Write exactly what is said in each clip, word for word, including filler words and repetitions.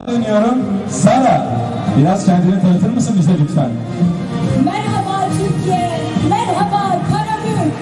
Dönüyorum. Sara, biraz kendini tanıtır mısın bize lütfen? Merhaba Türkiye, merhaba Karabük.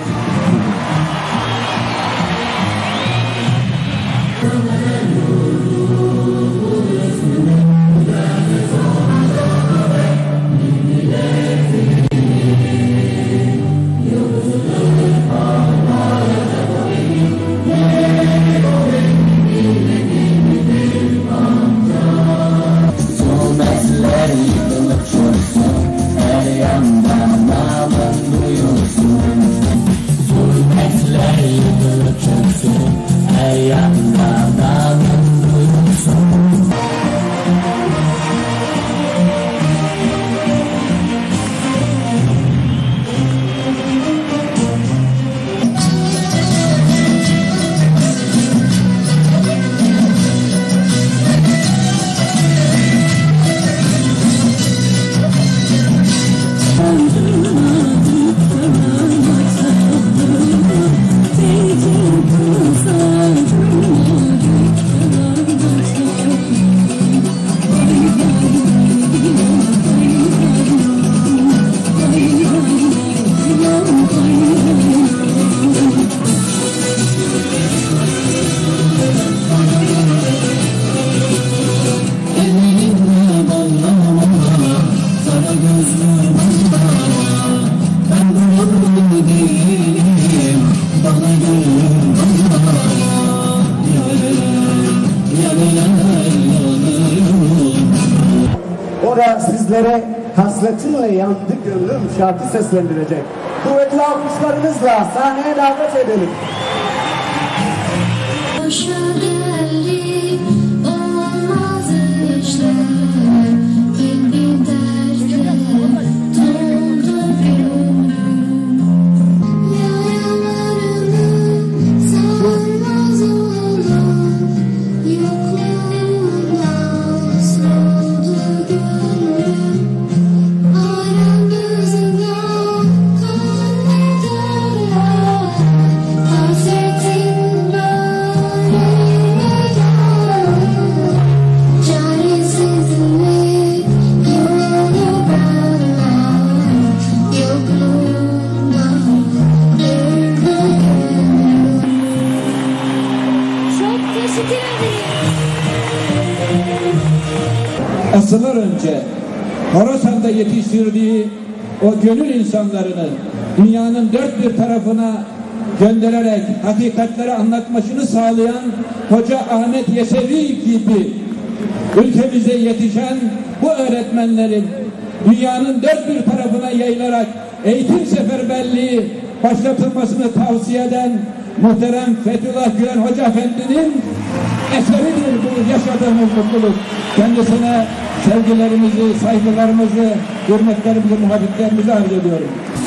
Orada sizlere hasretinle yandı gönlüm şarkı seslendirecek. Kuvvetli alkışlarınızla sahneye davet edelim. Asırlar önce Horasan'da yetiştirdiği o gönül insanlarını dünyanın dört bir tarafına göndererek hakikatleri anlatmasını sağlayan Hoca Ahmet Yesevi gibi ülkemize yetişen bu öğretmenlerin dünyanın dört bir tarafına yayılarak eğitim seferberliği başlatılmasını tavsiye eden muhterem Fethullah Gülen Hoca Efendi'nin eseridir bu yaşadığımız mutluluk. Kendisine sevgilerimizi, saygılarımızı, hürmetlerimizi, muhabbetlerimizi arz ediyorum.